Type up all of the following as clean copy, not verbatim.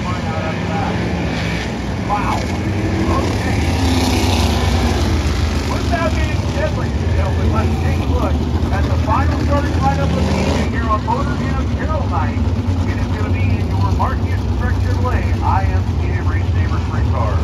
Wow. Okay. Without getting deadly, gentlemen, let's take a look at the final starting lineup of the evening here on Motor in Apparel Night. It is going to be in your Marquis Trek Chevrolet IMCA Race Saver Sprint car.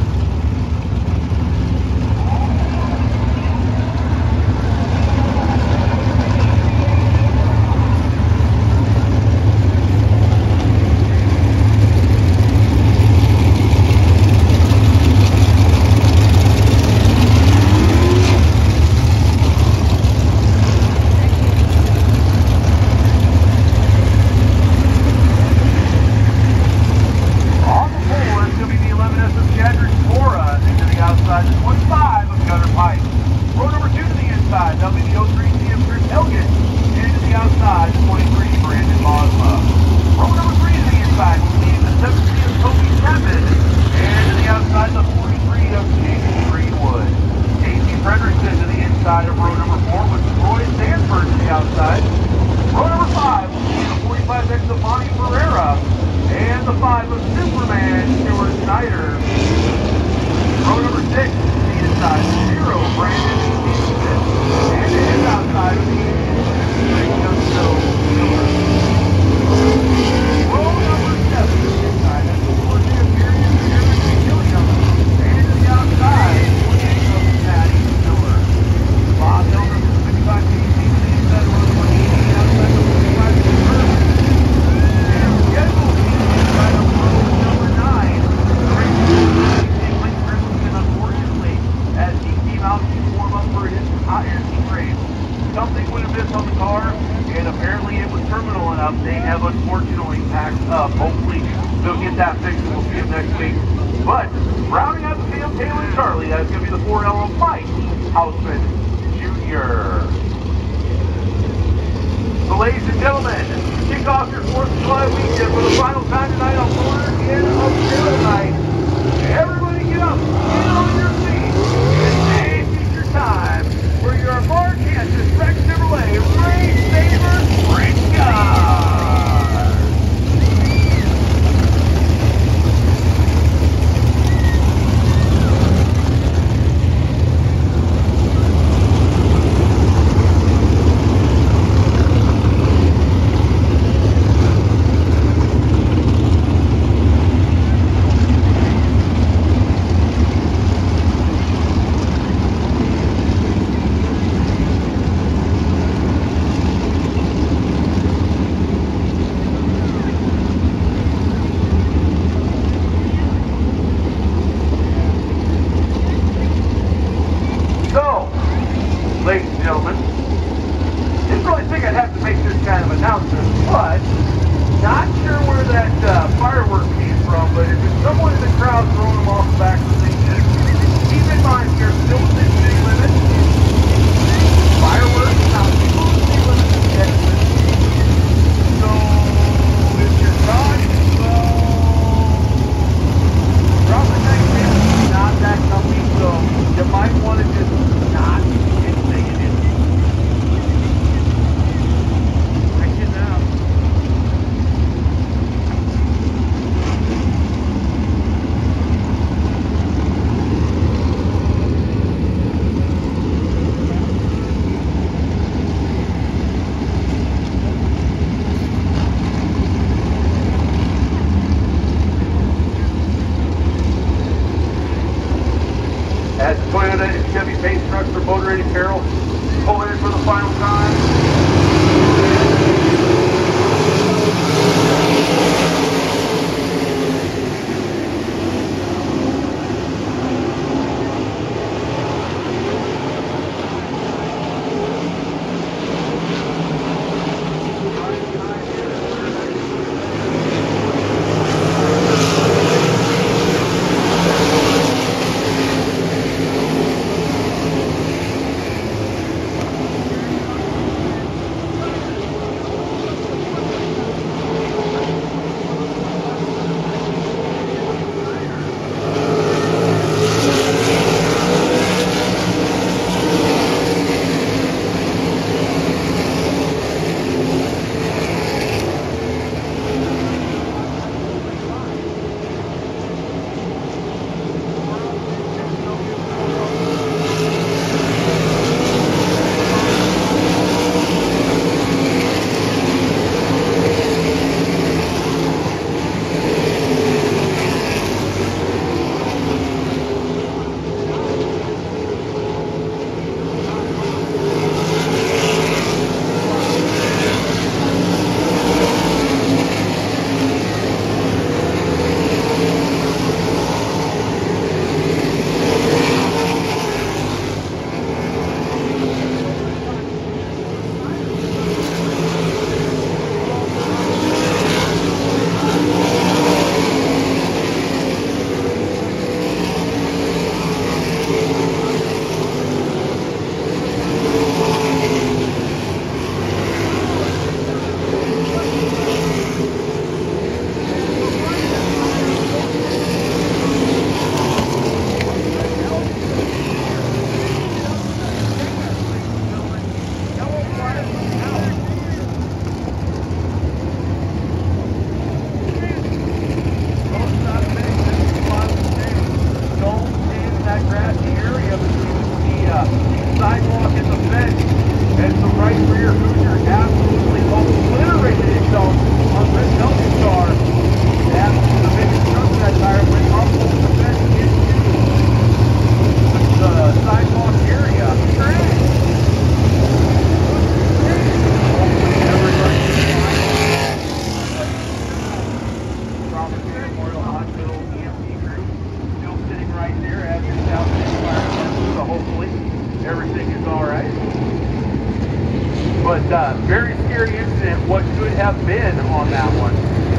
could have been on that one.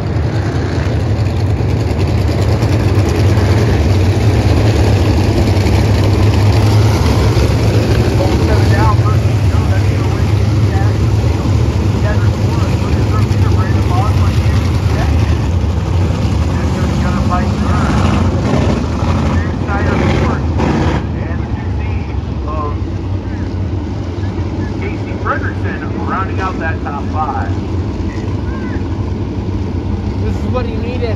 Rounding out that top five. This is what he needed.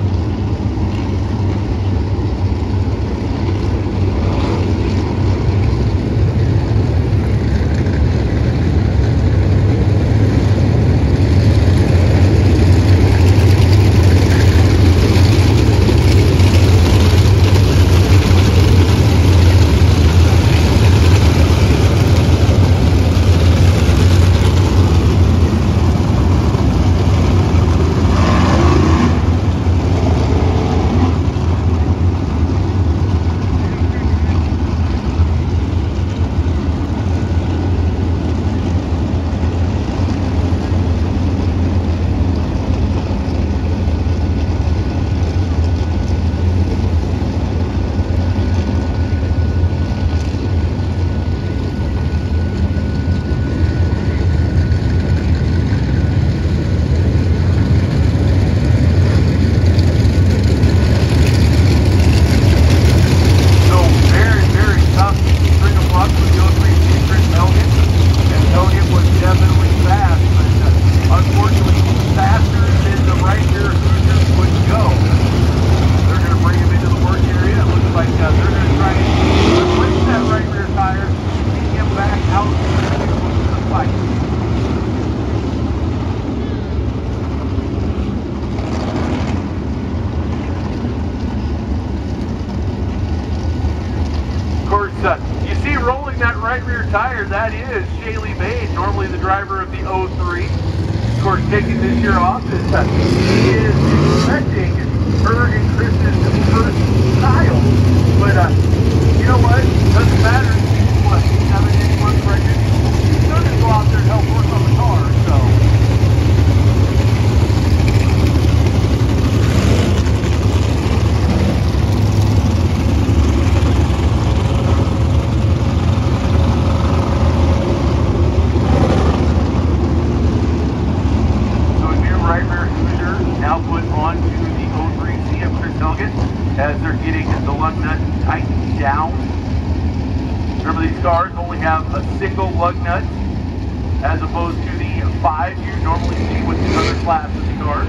You see rolling that right rear tire, that is Shaylee Bain, normally the driver of the 03. Of course, taking this year off, he is expecting her and Chris's first child. But you know what? Doesn't matter. She's 7 months pregnant. She's going to go out there and help work on the car, so. Now put onto the 03 CF Chris Elgin as they're getting the lug nut tightened down. Remember, these cars only have a single lug nut as opposed to the 5 you normally see with the other classes of cars.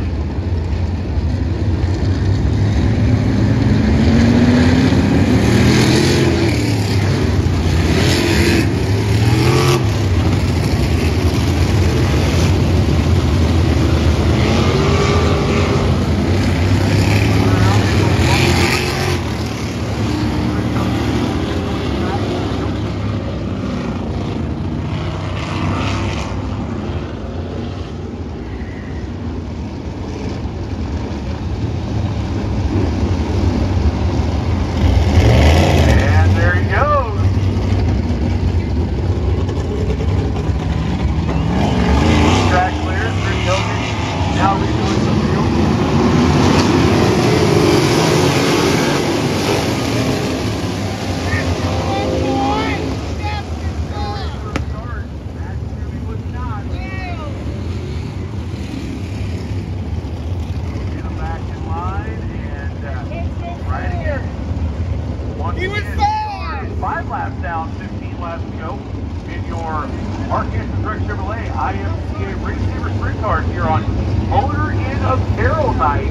He was fast! 5 laps down, 15 laps to go in your Marquez and Rex Chevrolet IMCA Race Saver Sprint Cars here on Motor Inn of Carroll night.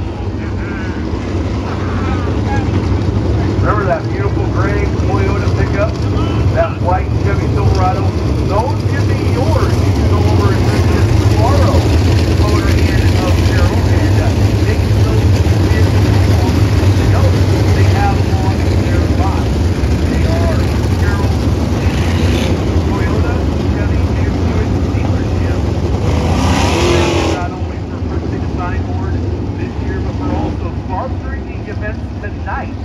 Remember that beautiful gray Toyota pickup? That white Chevy Silverado? Those can be yours. You can go over and visit tomorrow. Motor Inn of Carroll and they can still win they have on their lot. They are Carroll Toyota, Chevy, and Buick dealership. Not only for purchasing a signboard this year, but for also sponsoring the events tonight.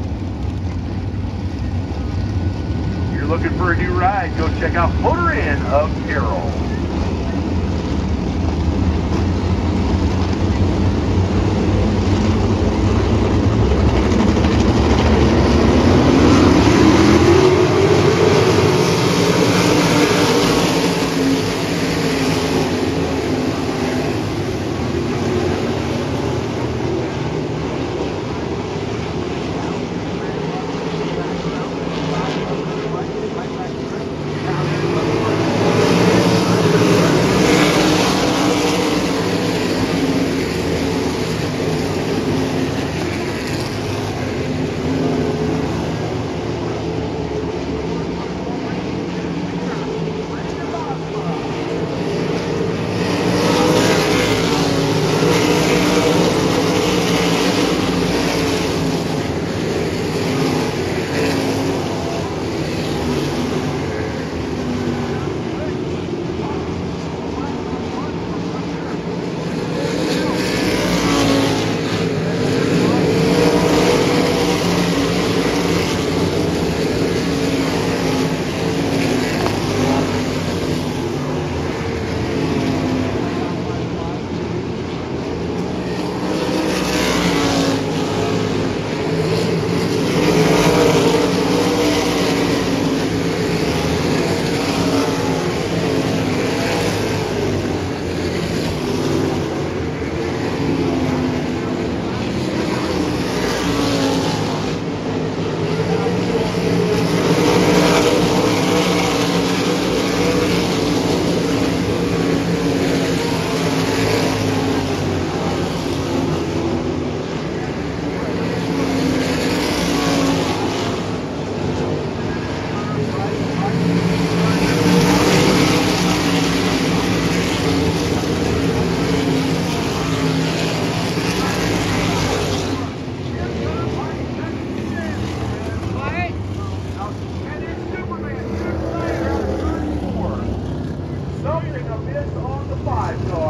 If you're looking for a new ride, go check out Motor Inn of Carroll. 5, so